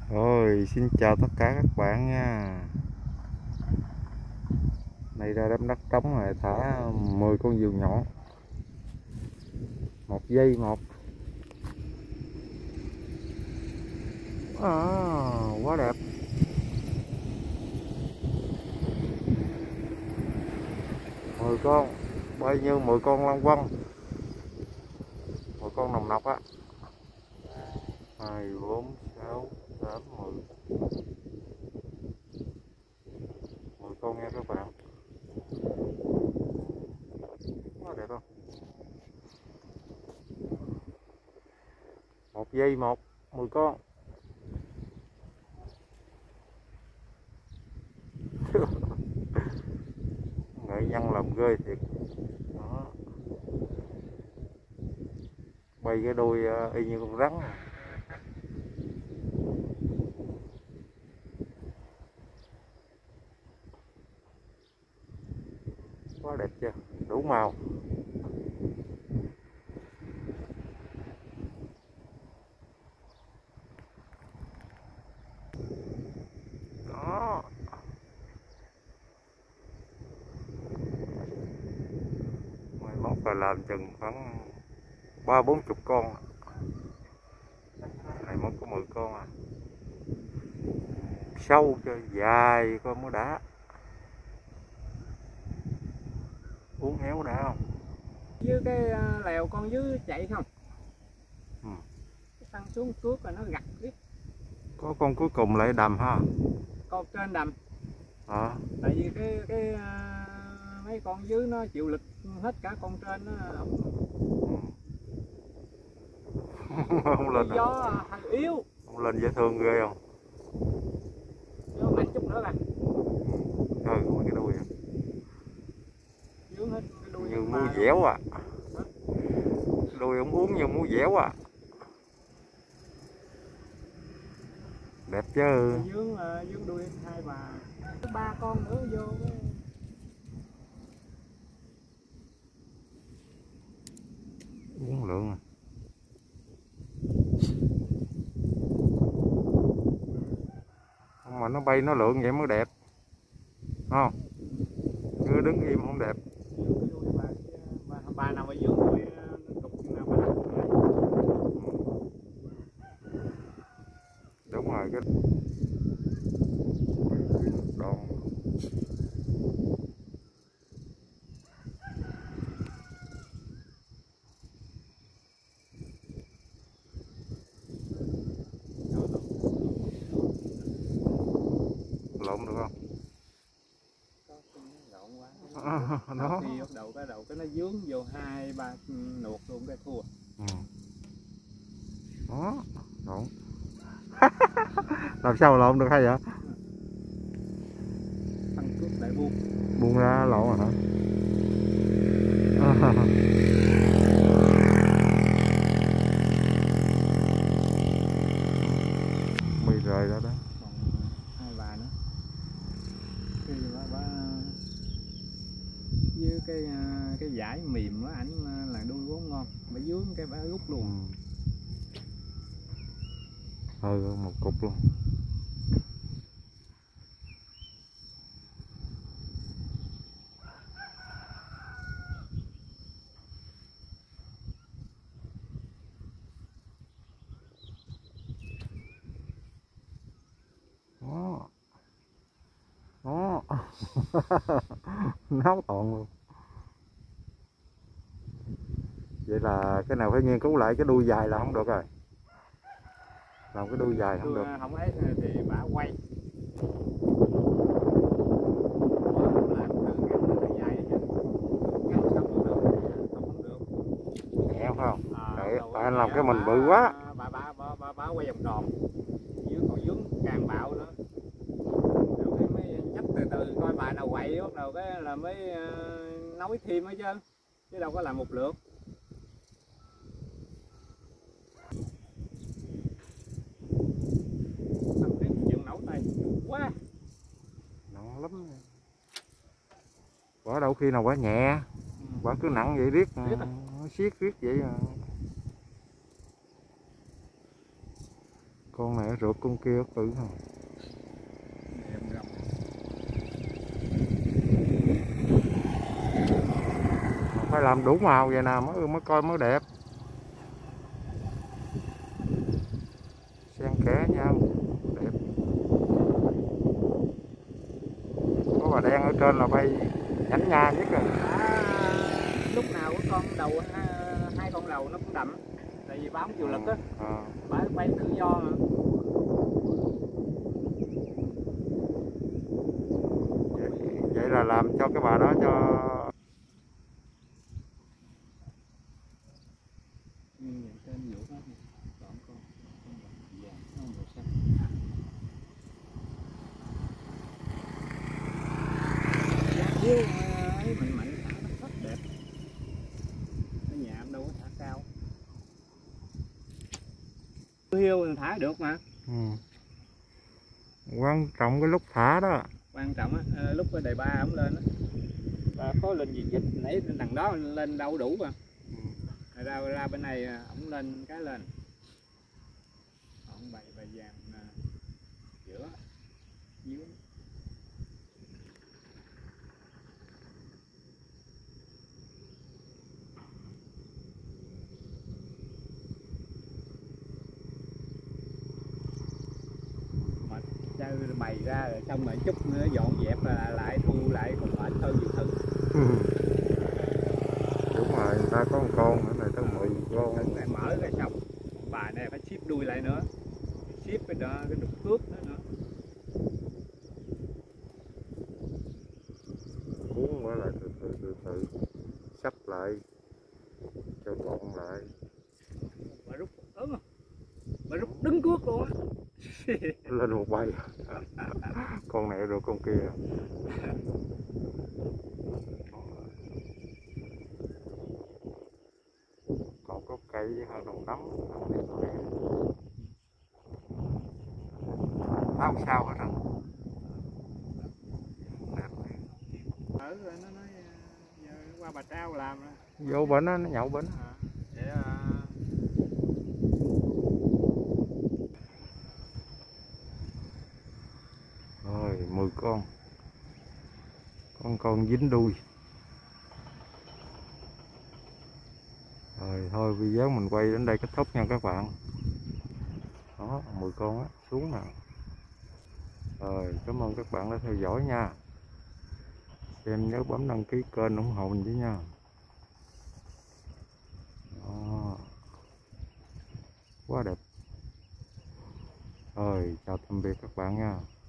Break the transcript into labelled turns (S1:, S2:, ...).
S1: Rồi, xin chào tất cả các bạn nha. Này ra đám đất trống rồi thả 10 con diều nhỏ. 1 giây một. Quá đẹp. Mười con, bao nhiêu 10 con lăng quăng. 10 con nồng nọc á. 2, 4, 6, 8, 10. 10 con nha các bạn. Quá đẹp không? 1 giây một, 10 con. Nghệ nhân làm ghê thiệt. Đó. Bay cái đuôi y như con rắn. Quá đẹp chưa? Đủ màu. Đó. Mai mốt là làm chừng khoảng 30-40 con. Này mới có 10 con à. Sâu cho dài con mới đã. Uống héo đã không?
S2: Với cái lèo con dưới chạy không?
S1: Ừ.
S2: Tăng xuống cướp là nó gặt biết.
S1: Có con cuối cùng lại đầm ha.
S2: Con trên đầm.
S1: Tại
S2: vì cái mấy con dưới nó chịu lực hết cả con trên nó.
S1: Không lên
S2: gió hơi yếu.
S1: Không lên dễ thương ghê không?
S2: Gió mạnh chút nữa là.
S1: Mấy cái đuôi à.
S2: Dướng hết cái đuôi
S1: như mua dẻo à. Đuôi ông uống như mua dẻo à. Đẹp chứ.
S2: Dướng đuôi 2 3 con nữa vô cái...
S1: Uống lượng à. Mà nó bay nó lượn vậy mới đẹp không? Cứ đứng im không đẹp.
S2: Bà nào mà dướng đuôi cục nào mà
S1: đúng rồi cái đòn. Lộn được không?
S2: Đó. Khi bắt đầu cái nó dướng vô 2 3 nuột luôn cái thua.
S1: Đó, lộn. Làm sao mà lộn được hay vậy?
S2: Tăng cước lại buông.
S1: Buông ra lộn rồi hả? Mì rời ra đó.
S2: Còn 2 3 nữa. Khi bà với cái dải mềm á, ảnh là đuôi vốn ngon, bà dướng cái bà rút luôn.
S1: Một cục luôn. Đó. Đó. Náo toàn luôn. Vậy là cái nào phải nghiên cứu lại cái đuôi dài là không được rồi. Làm cái đuôi dài không được.
S2: Không ấy thì bả quay.
S1: Nhẹ phải không? Tại anh làm cái mình bự quá.
S2: Bà quay vòng tròn. Còn dướng càng bạo nữa. Rồi mới nhấp từ từ coi bà nào quậy bắt đầu cái là mới nói thêm hết trơn. Chứ đâu có làm một lượt. Nấu tay quá.
S1: Nặng lắm. Quả đâu khi nào quả nhẹ. Quả cứ nặng vậy riết. Nó siết riết vậy à. Con này rượt con kia tử không.
S2: Em rồng.
S1: Phải làm đủ màu vậy nào mới coi mới đẹp. Xen kẽ nhau đẹp. Có bà đen ở trên là bay nhảnh nha nhất rồi.
S2: Lúc nào có con đầu hai con đầu nó cũng đậm, tại vì bám chịu lực á. Bay tự do mà.
S1: Vậy là làm cho cái bà đó cho
S2: Tên vũ hết. Còn con vàng nó màu xanh. Hiếu ấy mạnh mạnh thả nó rất đẹp. Ở nhà em đâu có thả cao. Hiếu thả được mà.
S1: Quan trọng cái lúc thả đó.
S2: Quan trọng á, lúc cái đề ba ổng lên á. Và có lên gì dịch nãy đằng đó lên đâu đủ mà. Ra bên này ổng lên cái lên. Ổng bày vàng giữa dưới. Chơi bày ra rồi xong rồi chút nữa dọn dẹp là lại thu lại còn lại hơn nhiều thứ.
S1: Đúng rồi, người ta có một con nữa này tới 10 con.
S2: Lại mở rồi xong bà này phải ship đuôi lại nữa, ship cái đó cái đục cướp nữa.
S1: Cuốn mới lại từ sắp lại cho con lại.
S2: Bà rút bà rút đứng cước luôn á.
S1: Lên một bay. Con này rồi con kia. Còn có cây với hơn đồng nắm. Không sao hết rồi.
S2: Rồi nó nói giờ qua bà Trao làm rồi.
S1: Vô bển nó nhậu bển.
S2: Để
S1: Rồi 10 con dính đuôi. Rồi thôi video mình quay đến đây kết thúc nha các bạn. Đó 10 con á xuống nè. Rồi cảm ơn các bạn đã theo dõi nha. Xem nhớ bấm đăng ký kênh ủng hộ mình với nha. Đó. Quá đẹp. Rồi chào tạm biệt các bạn nha.